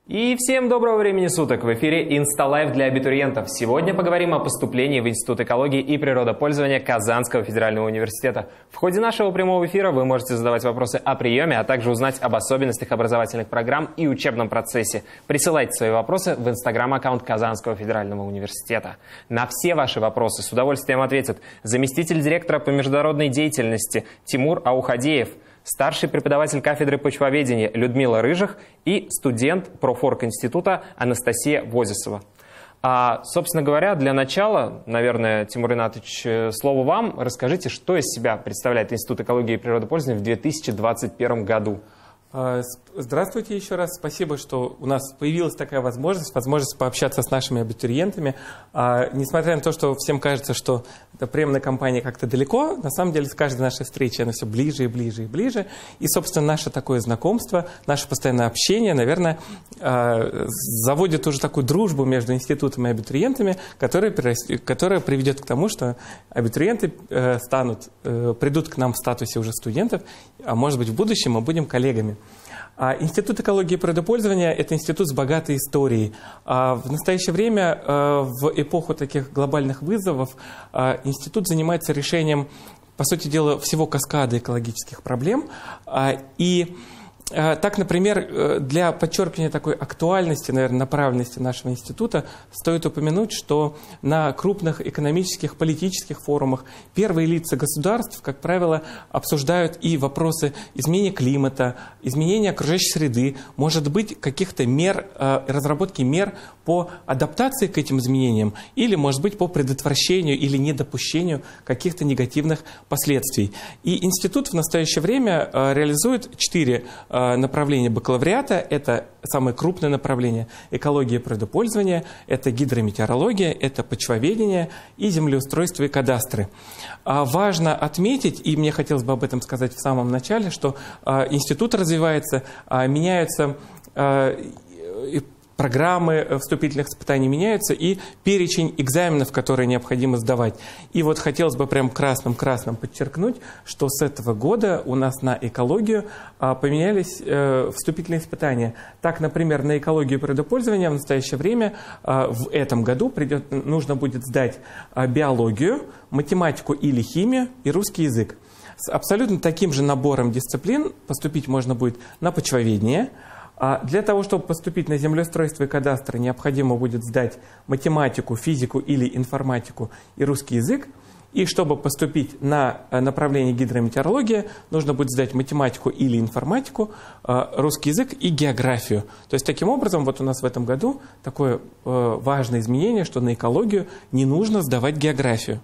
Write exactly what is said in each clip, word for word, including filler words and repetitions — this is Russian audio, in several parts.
И всем доброго времени суток! В эфире InstaLife для абитуриентов. Сегодня поговорим о поступлении в Институт экологии и природопользования Казанского федерального университета. В ходе нашего прямого эфира вы можете задавать вопросы о приеме, а также узнать об особенностях образовательных программ и учебном процессе. Присылайте свои вопросы в инстаграм-аккаунт Казанского федерального университета. На все ваши вопросы с удовольствием ответит заместитель директора по международной деятельности Тимур Аухадеев, старший преподаватель кафедры почвоведения Людмила Рыжих и студент профорг института Анастасия Возисова. А, собственно говоря, для начала, наверное, Тимур Ринатович, слово вам. Расскажите, что из себя представляет Институт экологии и природопользования в две тысячи двадцать первом году. Здравствуйте еще раз. Спасибо, что у нас появилась такая возможность, возможность пообщаться с нашими абитуриентами. А, несмотря на то, что всем кажется, что эта приемная кампания как-то далеко, на самом деле с каждой нашей встречи она все ближе и ближе и ближе. И, собственно, наше такое знакомство, наше постоянное общение, наверное, а, заводит уже такую дружбу между институтом и абитуриентами, которая, которая приведет к тому, что абитуриенты э, станут, э, придут к нам в статусе уже студентов, а может быть в будущем мы будем коллегами. Институт экологии и природопользования – это институт с богатой историей. В настоящее время, в эпоху таких глобальных вызовов, институт занимается решением, по сути дела, всего каскада экологических проблем. И так, например, для подчеркивания такой актуальности, наверное, направленности нашего института стоит упомянуть, что на крупных экономических, политических форумах первые лица государств, как правило, обсуждают и вопросы изменения климата, изменения окружающей среды, может быть, каких-то мер, разработки мер по адаптации к этим изменениям или, может быть, по предотвращению или недопущению каких-то негативных последствий. И институт в настоящее время реализует четыре направления бакалавриата. Это самое крупное направление – экология и природопользование, это гидрометеорология, это почвоведение и землеустройство и кадастры. А важно отметить, и мне хотелось бы об этом сказать в самом начале, что а, институт развивается, а, меняются а, программы вступительных испытаний меняются, и перечень экзаменов, которые необходимо сдавать. И вот хотелось бы прям красным-красным подчеркнуть, что с этого года у нас на экологию а, поменялись э, вступительные испытания. Так, например, на экологию и природопользование в настоящее время а, в этом году придет, нужно будет сдать а, биологию, математику или химию и русский язык. С абсолютно таким же набором дисциплин поступить можно будет на почвоведение. А для того, чтобы поступить на землеустройство и кадастр, необходимо будет сдать математику, физику или информатику и русский язык. И чтобы поступить на направление гидрометеорология, нужно будет сдать математику или информатику, русский язык и географию. То есть, таким образом, вот у нас в этом году такое важное изменение, что на экологию не нужно сдавать географию.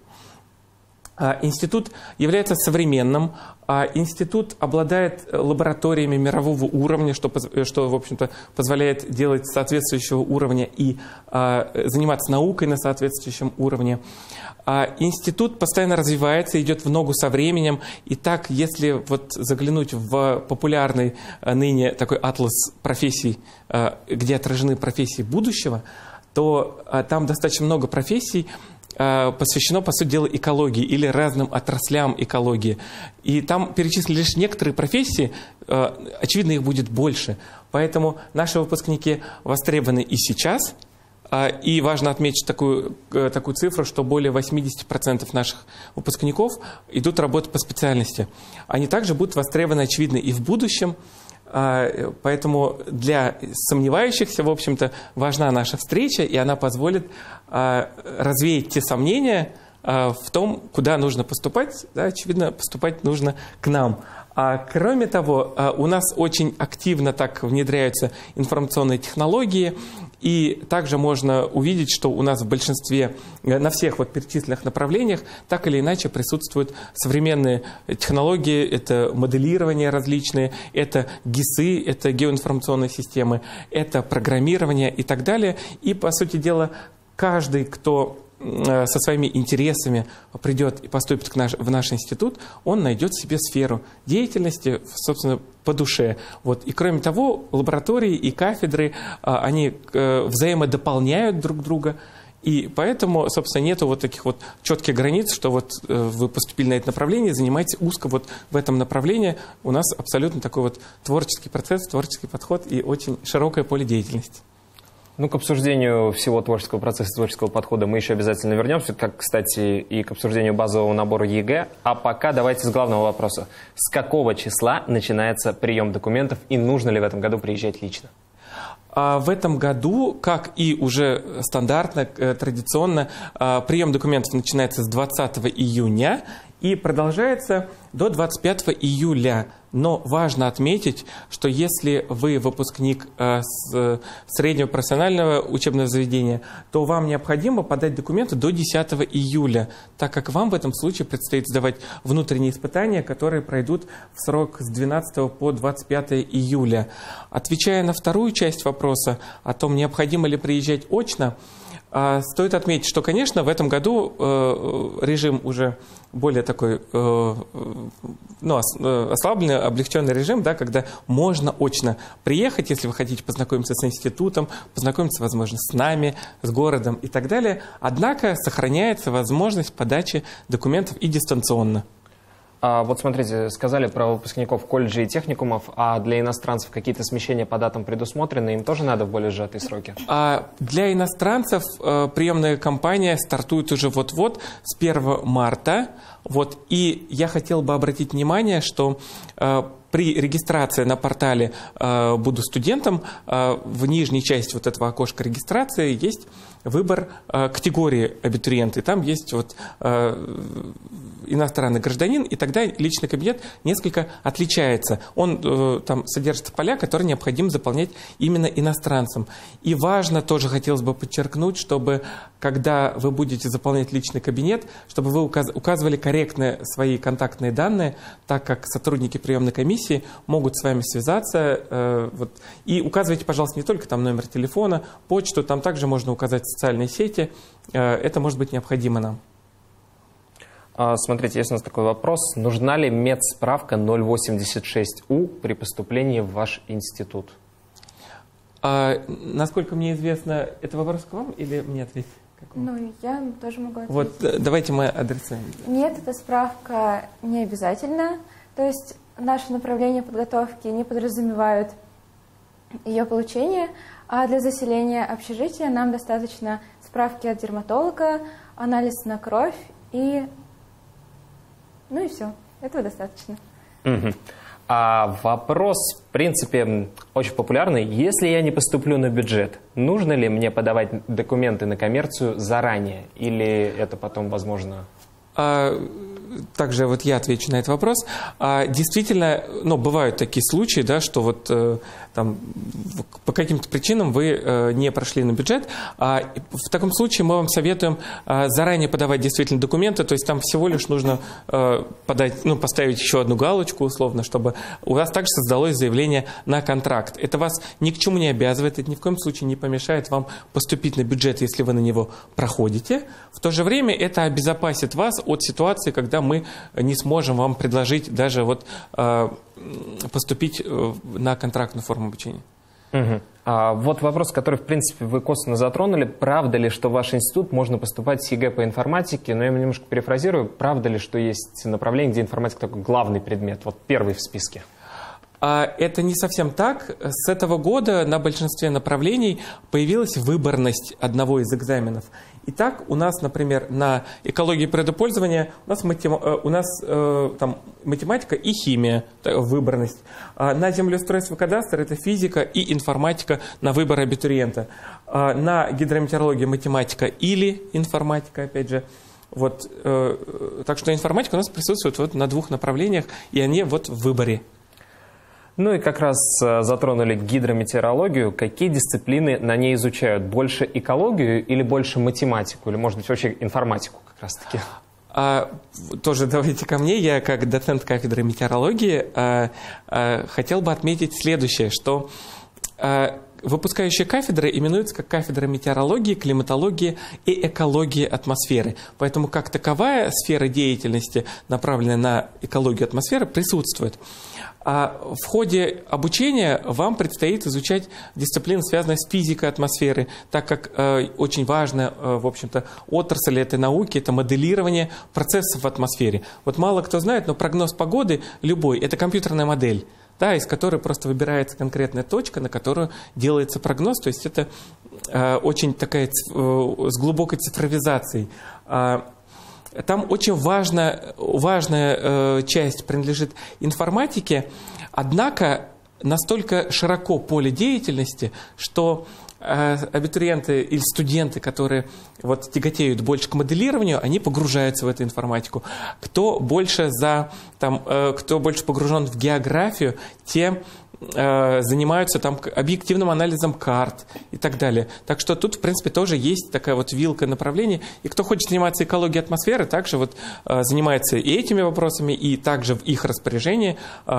Институт является современным, институт обладает лабораториями мирового уровня, что, что в общем-то, позволяет делать соответствующего уровня и заниматься наукой на соответствующем уровне. Институт постоянно развивается, идет в ногу со временем. И так, если вот заглянуть в популярный ныне такой атлас профессий, где отражены профессии будущего, то там достаточно много профессий посвящено, по сути дела, экологии или разным отраслям экологии. И там перечислены лишь некоторые профессии, очевидно, их будет больше. Поэтому наши выпускники востребованы и сейчас. И важно отметить такую, такую цифру, что более восьмидесяти процентов наших выпускников идут работать по специальности. Они также будут востребованы, очевидно, и в будущем. Поэтому для сомневающихся, в общем-то, важна наша встреча, и она позволит развеять те сомнения в том, куда нужно поступать. Да, очевидно, поступать нужно к нам. А кроме того, у нас очень активно так внедряются информационные технологии, и также можно увидеть, что у нас в большинстве, на всех вот перечисленных направлениях, так или иначе присутствуют современные технологии, это моделирование различные, это ГИСы, это геоинформационные системы, это программирование и так далее. И, по сути дела, каждый, кто со своими интересами придет и поступит к наш, в наш институт, он найдет себе сферу деятельности, собственно, по душе. Вот. И кроме того, лаборатории и кафедры, они взаимодополняют друг друга. И поэтому, собственно, нету вот таких вот четких границ, что вот вы поступили на это направление, занимаетесь узко вот в этом направлении. У нас абсолютно такой вот творческий процесс, творческий подход и очень широкое поле деятельности. Ну, к обсуждению всего творческого процесса, творческого подхода мы еще обязательно вернемся, как, кстати, и к обсуждению базового набора ЕГЭ. А пока давайте с главного вопроса. С какого числа начинается прием документов и нужно ли в этом году приезжать лично? В этом году, как и уже стандартно, традиционно, прием документов начинается с двадцатого июня и продолжается до двадцать пятого июля. Но важно отметить, что если вы выпускник с среднего профессионального учебного заведения, то вам необходимо подать документы до десятого июля, так как вам в этом случае предстоит сдавать внутренние испытания, которые пройдут в срок с двенадцатого по двадцать пятое июля. Отвечая на вторую часть вопроса о том, необходимо ли приезжать очно, стоит отметить, что, конечно, в этом году режим уже более такой, ну, ослабленный, облегченный режим, да, когда можно очно приехать, если вы хотите познакомиться с институтом, познакомиться, возможно, с нами, с городом и так далее. Однако сохраняется возможность подачи документов и дистанционно. А вот смотрите, сказали про выпускников колледжей и техникумов, а для иностранцев какие-то смещения по датам предусмотрены, им тоже надо в более сжатые сроки? А для иностранцев э, приемная кампания стартует уже вот-вот с первого марта. Вот, и я хотел бы обратить внимание, что э, при регистрации на портале э, «Буду студентом» э, в нижней части вот этого окошка регистрации есть выбор э, категории абитуриента. И там есть вот э, иностранный гражданин, и тогда личный кабинет несколько отличается. Он э, там содержит поля, которые необходимо заполнять именно иностранцам. И важно, тоже хотелось бы подчеркнуть, чтобы, когда вы будете заполнять личный кабинет, чтобы вы указ указывали корректно свои контактные данные, так как сотрудники приемной комиссии могут с вами связаться. Э, вот, и указывайте, пожалуйста, не только там номер телефона, почту, там также можно указать социальные сети. Э, это может быть необходимо нам. Смотрите, есть у нас такой вопрос. Нужна ли медсправка ноль восемьдесят шесть У при поступлении в ваш институт? А, насколько мне известно, это вопрос к вам или мне ответить? Ну, я тоже могу ответить. Вот, давайте мы адресуем. Нет, эта справка не обязательна. То есть наши направления подготовки не подразумевают ее получение, а для заселения общежития нам достаточно справки от дерматолога, анализ на кровь и... Ну и все. Этого достаточно. Угу. А вопрос, в принципе, очень популярный. Если я не поступлю на бюджет, нужно ли мне подавать документы на коммерцию заранее? Или это потом возможно? А, также вот я отвечу на этот вопрос. А, действительно, ну, бывают такие случаи, да, что вот э, там, по каким-то причинам вы э, не прошли на бюджет. А, в таком случае мы вам советуем э, заранее подавать действительно документы, то есть там всего лишь нужно э, подать, ну, поставить еще одну галочку условно, чтобы у вас также создалось заявление на контракт. Это вас ни к чему не обязывает, это ни в коем случае не помешает вам поступить на бюджет, если вы на него проходите. В то же время это обезопасит вас от ситуации, когда мы не сможем вам предложить даже вот, э, поступить на контрактную форму обучения. Угу. А вот вопрос, который, в принципе, вы косвенно затронули. Правда ли, что в ваш институт можно поступать с ЕГЭ по информатике? Но я немножко перефразирую. Правда ли, что есть направление, где информатика такой главный предмет, вот первый в списке? Это не совсем так. С этого года на большинстве направлений появилась выборность одного из экзаменов. Итак, у нас, например, на экологии природопользования у нас, матем... у нас э, там, математика и химия, выборность. А на землеустройство и кадастр это физика и информатика на выбор абитуриента. А на гидрометеорологию математика или информатика, опять же. Вот, э, так что информатика у нас присутствует вот на двух направлениях, и они вот в выборе. Ну и как раз затронули гидрометеорологию. Какие дисциплины на ней изучают? Больше экологию или больше математику? Или, может быть, вообще информатику как раз-таки? А, тоже давайте ко мне. Я как доцент кафедры метеорологии а, а, хотел бы отметить следующее, что а, выпускающая кафедра именуется как кафедра метеорологии, климатологии и экологии атмосферы. Поэтому как таковая сфера деятельности, направленная на экологию атмосферы, присутствует. А в ходе обучения вам предстоит изучать дисциплины, связанные с физикой атмосферы, так как э, очень важная, э, в общем-то, отрасль этой науки – это моделирование процессов в атмосфере. Вот мало кто знает, но прогноз погоды любой – это компьютерная модель, да, из которой просто выбирается конкретная точка, на которую делается прогноз. То есть это э, очень такая э, с глубокой цифровизацией. Там очень важная, важная э, часть принадлежит информатике, однако настолько широко поле деятельности, что э, абитуриенты или студенты, которые вот, тяготеют больше к моделированию, они погружаются в эту информатику. Кто больше, за, там, э, кто больше погружен в географию, те занимаются там объективным анализом карт и так далее. Так что тут, в принципе, тоже есть такая вот вилка направлений. И кто хочет заниматься экологией атмосферы, также вот занимается и этими вопросами, и также в их распоряжении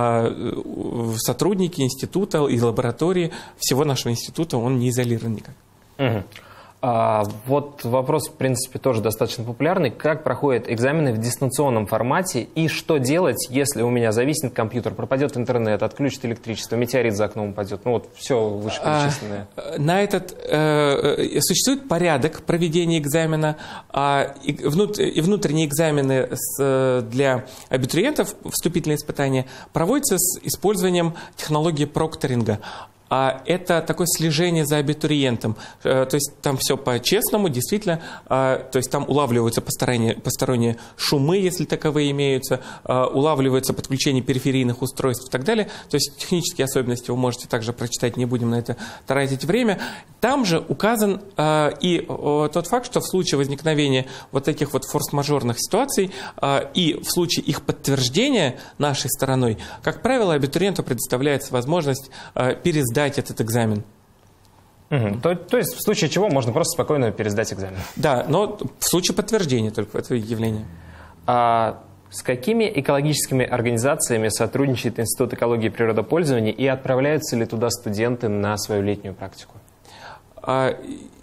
сотрудники института и лаборатории всего нашего института, он не изолирован никак. Угу. А, вот вопрос, в принципе, тоже достаточно популярный. Как проходят экзамены в дистанционном формате и что делать, если у меня зависнет компьютер, пропадет интернет, отключит электричество, метеорит за окном упадет? Ну вот все вышеперечисленное. А, на этот э, существует порядок проведения экзамена, а, и, внут, и внутренние экзамены с, для абитуриентов, вступительные испытания, проводятся с использованием технологии прокторинга. А это такое слежение за абитуриентом. То есть там все по-честному, действительно. То есть там улавливаются посторонние, посторонние шумы, если таковые имеются, улавливается подключение периферийных устройств и так далее. То есть технические особенности вы можете также прочитать, не будем на это тратить время. Там же указан и тот факт, что в случае возникновения вот таких вот форс-мажорных ситуаций и в случае их подтверждения нашей стороной, как правило, абитуриенту предоставляется возможность пересдать этот экзамен. Угу. То, то есть в случае чего можно просто спокойно пересдать экзамен? Да, но в случае подтверждения только этого явления. А с какими экологическими организациями сотрудничает Институт экологии и природопользования и отправляются ли туда студенты на свою летнюю практику? А,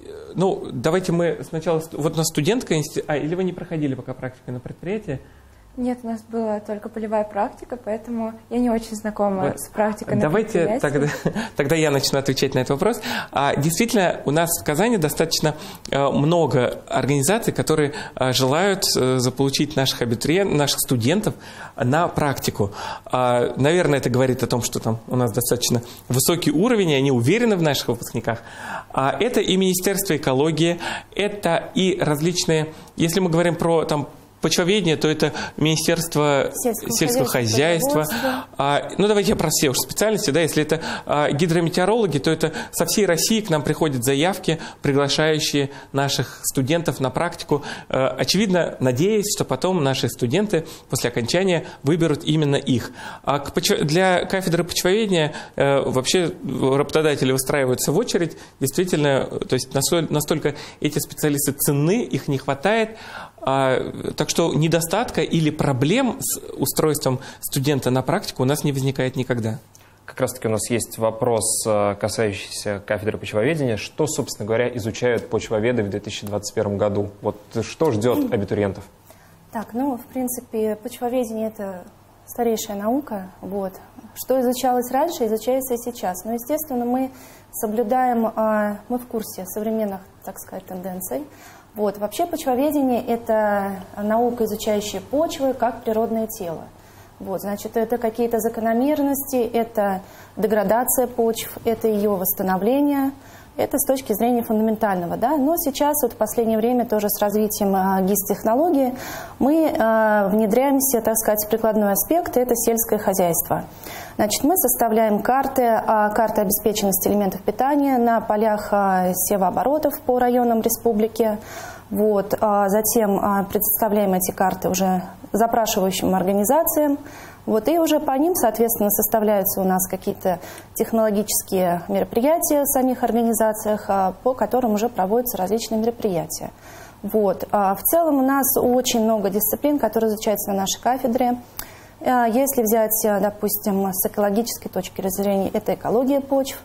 ну, давайте мы сначала... Вот у нас студентка... А, или вы не проходили пока практику на предприятии? Нет, у нас была только полевая практика, поэтому я не очень знакома вот. с практикой на Давайте тогда, тогда я начну отвечать на этот вопрос. А, действительно, у нас в Казани достаточно а, много организаций, которые а, желают а, заполучить наших абитуриентов, наших студентов на практику. А, наверное, это говорит о том, что там у нас достаточно высокий уровень, и они уверены в наших выпускниках. А, это и Министерство экологии, это и различные, если мы говорим про там, почвоведение, то это Министерство сельского, сельского хозяйства. А, ну, давайте я про все уж специальности. Да, если это а, гидрометеорологи, то это со всей России к нам приходят заявки, приглашающие наших студентов на практику. А, очевидно, надеясь, что потом наши студенты после окончания выберут именно их. А к почв... для кафедры почвоведения а, вообще работодатели выстраиваются в очередь. Действительно, то есть настолько эти специалисты ценны, их не хватает. А, так что недостатка или проблем с устройством студента на практику у нас не возникает никогда. Как раз таки у нас есть вопрос, касающийся кафедры почвоведения. Что, собственно говоря, изучают почвоведы в две тысячи двадцать первом году? Вот что ждет абитуриентов? Так, ну, в принципе, почвоведение – это старейшая наука. Вот. Что изучалось раньше, изучается и сейчас. Но, естественно, мы соблюдаем, мы в курсе современных, так сказать, тенденций. Вот. Вообще почвоведение – это наука, изучающая почвы как природное тело. Вот. Значит, это какие-то закономерности, это деградация почв, это ее восстановление. Это с точки зрения фундаментального. Да? Но сейчас, вот в последнее время, тоже с развитием ГИС-технологии, мы э, внедряемся, так сказать, в прикладной аспект – это сельское хозяйство. Значит, мы составляем карты, э, карты обеспеченности элементов питания на полях э, севооборотов по районам республики. Вот. А затем э, предоставляем эти карты уже запрашивающим организациям. Вот, и уже по ним, соответственно, составляются у нас какие-то технологические мероприятия в самих организациях, по которым уже проводятся различные мероприятия. Вот. В целом у нас очень много дисциплин, которые изучаются на нашей кафедре. Если взять, допустим, с экологической точки зрения, это экология почв.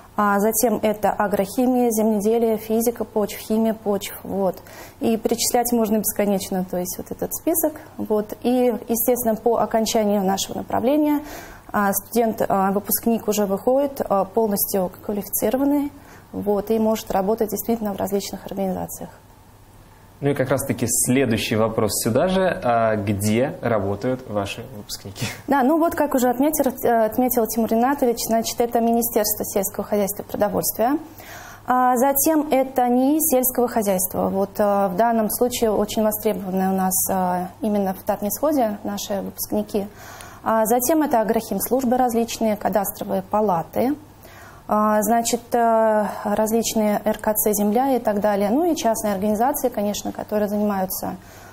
А затем это агрохимия, земледелие, физика почв, химия почв. Вот. И перечислять можно бесконечно, то есть вот этот список. Вот. И, естественно, по окончанию нашего направления Студент, выпускник уже выходит полностью квалифицированный, вот, и может работать действительно в различных организациях. Ну и как раз-таки следующий вопрос сюда же. А где работают ваши выпускники? Да, ну вот, как уже отметил, отметил Тимур Ринатович, значит, это Министерство сельского хозяйства и продовольствия. А затем это НИИ сельского хозяйства. Вот в данном случае очень востребованные у нас именно в Татнисходе наши выпускники. А затем это агрохимслужбы различные, кадастровые палаты. Значит, различные эр ка цэ «Земля» и так далее. Ну и частные организации, конечно, которые занимаются,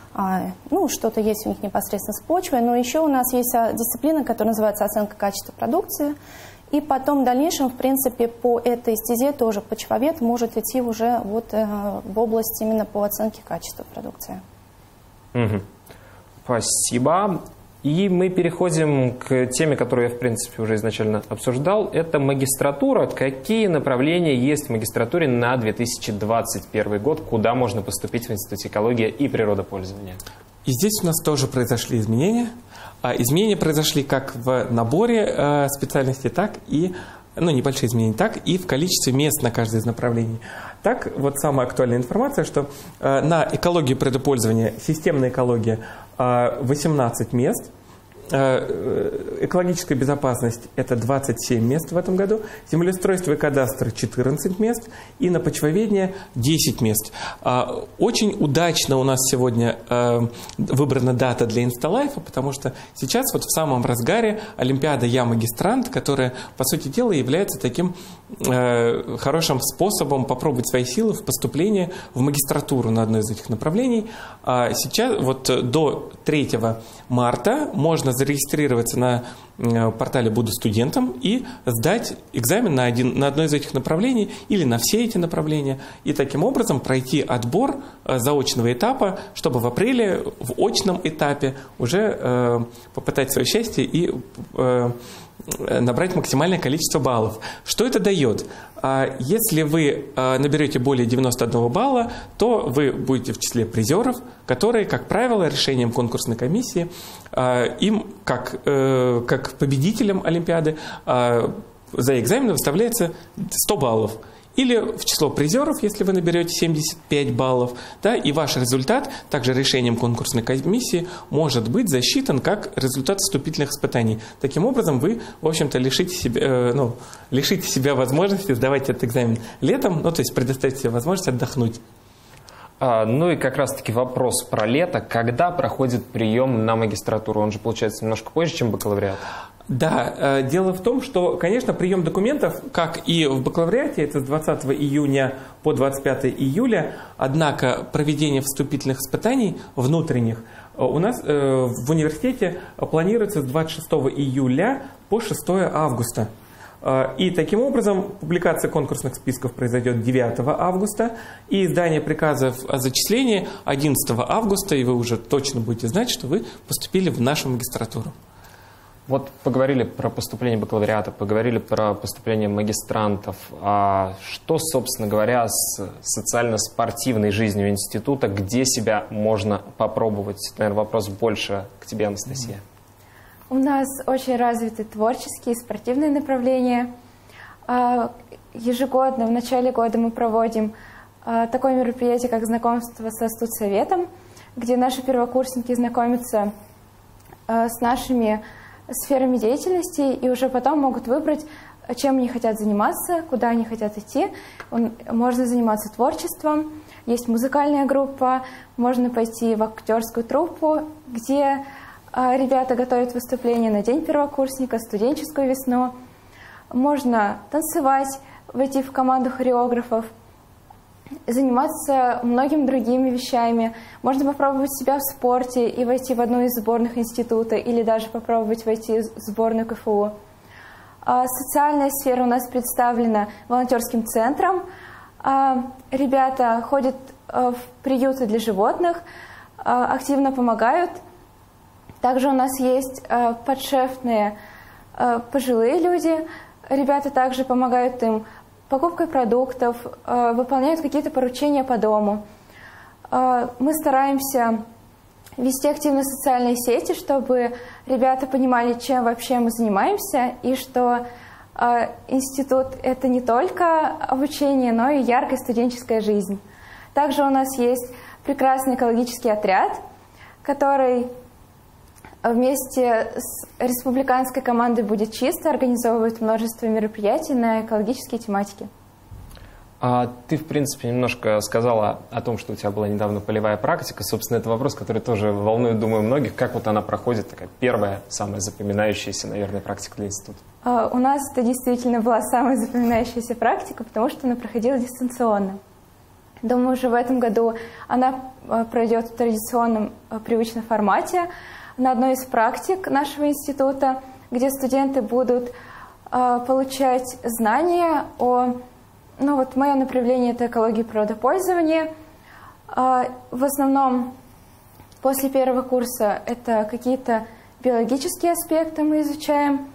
ну, что-то есть у них непосредственно с почвой. Но еще у нас есть дисциплина, которая называется оценка качества продукции. И потом в дальнейшем, в принципе, по этой стезе тоже почвовед может идти уже вот в область именно по оценке качества продукции. Угу. Спасибо. И мы переходим к теме, которую я, в принципе, уже изначально обсуждал. Это магистратура. Какие направления есть в магистратуре на две тысячи двадцать первый год? Куда можно поступить в Институте экологии и природопользования? И здесь у нас тоже произошли изменения. Изменения произошли как в наборе специальностей, так и, ну, небольшие изменения, так и в количестве мест на каждое из направлений. Так, вот самая актуальная информация, что на экологию природопользования, системная экология, восемнадцать мест, экологическая безопасность – это двадцать семь мест в этом году, землеустройство и кадастр – четырнадцать мест, и на почвоведение – десять мест. Очень удачно у нас сегодня выбрана дата для Инсталайфа, потому что сейчас вот в самом разгаре Олимпиада «Я магистрант», которая, по сути дела, является таким хорошим способом попробовать свои силы в поступлении в магистратуру на одно из этих направлений. Сейчас, вот до третьего марта можно зарегистрироваться на портале «Буду студентом» и сдать экзамен на, один, на одно из этих направлений или на все эти направления, и таким образом пройти отбор заочного этапа, чтобы в апреле в очном этапе уже э, попытать свое счастье и э, набрать максимальное количество баллов. Что это дает? Если вы наберете более девяноста одного балла, то вы будете в числе призеров, которые, как правило, решением конкурсной комиссии, им, как, как победителям Олимпиады, за экзамен выставляется сто баллов. Или в число призеров, если вы наберете семьдесят пять баллов, да, и ваш результат, также решением конкурсной комиссии, может быть засчитан как результат вступительных испытаний. Таким образом, вы, в общем-то, лишите себя, э, ну, лишите себя возможности сдавать этот экзамен летом, ну, то есть предоставить себе возможность отдохнуть. А, ну и как раз-таки вопрос про лето. Когда проходит прием на магистратуру? Он же получается немножко позже, чем бакалавриат. Да, дело в том, что, конечно, прием документов, как и в бакалавриате, это с двадцатого июня по двадцать пятое июля, однако проведение вступительных испытаний внутренних у нас в университете планируется с двадцать шестого июля по шестое августа. И таким образом публикация конкурсных списков произойдет девятого августа, и издание приказов о зачислении одиннадцатого августа, и вы уже точно будете знать, что вы поступили в нашу магистратуру. Вот поговорили про поступление бакалавриата, поговорили про поступление магистрантов. А что, собственно говоря, с социально-спортивной жизнью института, где себя можно попробовать? Наверное, вопрос больше к тебе, Анастасия. У нас очень развиты творческие и спортивные направления. Ежегодно, в начале года мы проводим такое мероприятие, как знакомство со студсоветом, где наши первокурсники знакомятся с нашими сферами деятельности и уже потом могут выбрать, чем они хотят заниматься, куда они хотят идти. Можно заниматься творчеством, есть музыкальная группа, можно пойти в актерскую труппу, где ребята готовят выступления на День первокурсника, студенческую весну. Можно танцевать, войти в команду хореографов, заниматься многими другими вещами. Можно попробовать себя в спорте и войти в одну из сборных института, или даже попробовать войти в сборную ка эф у. Социальная сфера у нас представлена волонтерским центром. Ребята ходят в приюты для животных, активно помогают. Также у нас есть подшефные пожилые люди. Ребята также помогают им покупкой продуктов, выполняют какие-то поручения по дому. Мы стараемся вести активно социальные сети, чтобы ребята понимали, чем вообще мы занимаемся, и что э, институт – это не только обучение, но и яркая студенческая жизнь. Также у нас есть прекрасный экологический отряд, который вместе с республиканской командой «Будет чисто» организовывает множество мероприятий на экологические тематики. А ты, в принципе, немножко сказала о том, что у тебя была недавно полевая практика. Собственно, это вопрос, который тоже волнует, думаю, многих. Как вот она проходит, такая первая, самая запоминающаяся, наверное, практика для института? У нас это действительно была самая запоминающаяся практика, потому что она проходила дистанционно. Думаю, уже в этом году она пройдет в традиционном привычном формате на одной из практик нашего института, где студенты будут получать знания о... Ну вот мое направление – это экология и природопользование. В основном после первого курса это какие-то биологические аспекты мы изучаем.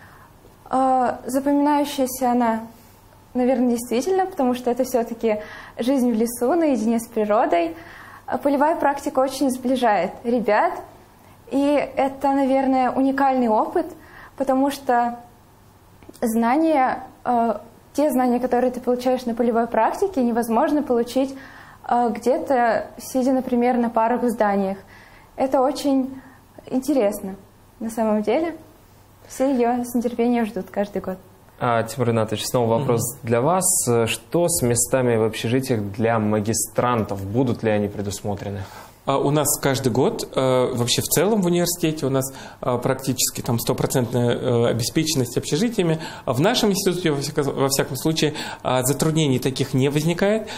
Запоминающаяся она, наверное, действительно, потому что это все-таки жизнь в лесу, наедине с природой. Полевая практика очень сближает ребят. И это, наверное, уникальный опыт, потому что знания... Те знания, которые ты получаешь на полевой практике, невозможно получить э, где-то, сидя, например, на парах в зданиях. Это очень интересно, на самом деле. Все ее с нетерпением ждут каждый год. А, Тимур Ринатович, снова вопрос mm-hmm. для вас. Что с местами в общежитиях для магистрантов? Будут ли они предусмотрены? У нас каждый год, вообще в целом в университете, у нас практически там стопроцентная обеспеченность общежитиями. В нашем институте, во всяком случае, затруднений таких не возникает.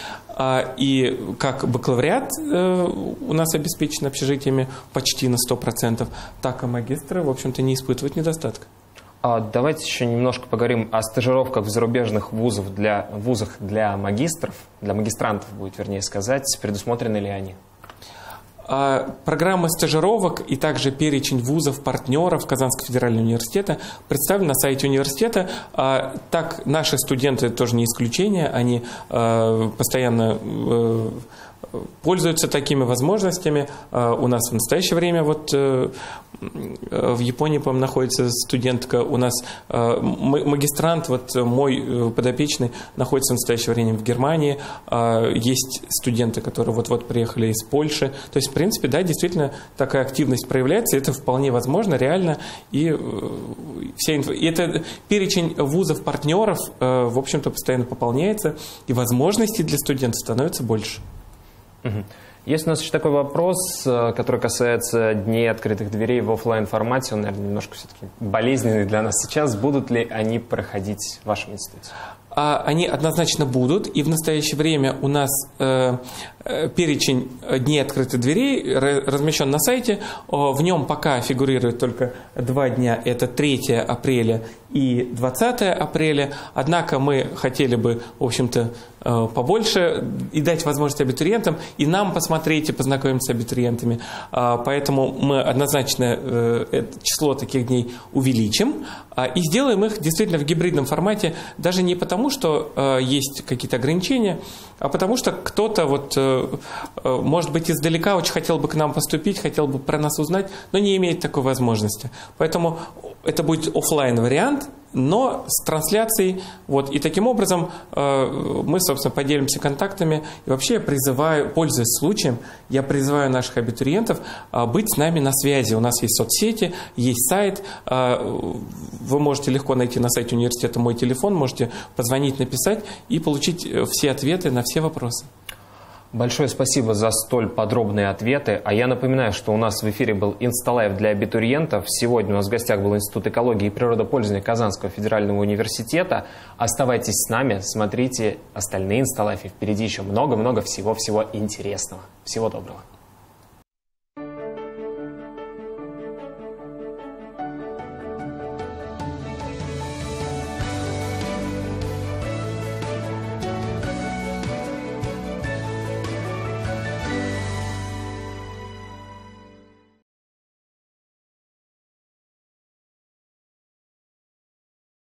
И как бакалавриат у нас обеспечен общежитиями почти на сто процентов, так и магистры, в общем-то, не испытывают недостатка. А давайте еще немножко поговорим о стажировках в зарубежных вузах для, вузах для магистров, для магистрантов будет, вернее сказать. Предусмотрены ли они? Программа стажировок и также перечень вузов-партнеров Казанского федерального университета представлен на сайте университета. Так, наши студенты тоже не исключение, они постоянно пользуются такими возможностями. У нас в настоящее время вот в Японии, по-моему, находится студентка, у нас магистрант, вот мой подопечный, находится в настоящее время в Германии. Есть студенты, которые вот-вот приехали из Польши. То есть, в принципе, да, действительно такая активность проявляется, это вполне возможно, реально. И, вся инф... и это перечень вузов-партнеров, в общем-то, постоянно пополняется, и возможностей для студентов становится больше. Угу. Есть у нас еще такой вопрос, который касается дней открытых дверей в офлайн формате. Он, наверное, немножко все-таки болезненный для нас сейчас. Будут ли они проходить в вашем институте? Они однозначно будут, и в настоящее время у нас э, перечень дней открытых дверей размещен на сайте. В нем пока фигурирует только два дня, это третьего апреля и двадцатого апреля. Однако мы хотели бы, в общем-то, побольше и дать возможность абитуриентам, и нам посмотреть и познакомиться с абитуриентами. Поэтому мы однозначно это число таких дней увеличим и сделаем их действительно в гибридном формате, даже не потому, что есть какие-то ограничения, а потому что кто-то, вот, может быть, издалека очень хотел бы к нам поступить, хотел бы про нас узнать, но не имеет такой возможности. Поэтому это будет офлайн вариант, но с трансляцией. Вот, и таким образом э, мы, собственно, поделимся контактами. И вообще я призываю, пользуясь случаем, я призываю наших абитуриентов э, быть с нами на связи. У нас есть соцсети, есть сайт. Э, вы можете легко найти на сайте университета мой телефон, можете позвонить, написать и получить все ответы на все вопросы. Большое спасибо за столь подробные ответы. А я напоминаю, что у нас в эфире был Инсталайв для абитуриентов. Сегодня у нас в гостях был Институт экологии и природопользования Казанского федерального университета. Оставайтесь с нами, смотрите остальные Инсталайвы. Впереди еще много-много всего-всего интересного. Всего доброго.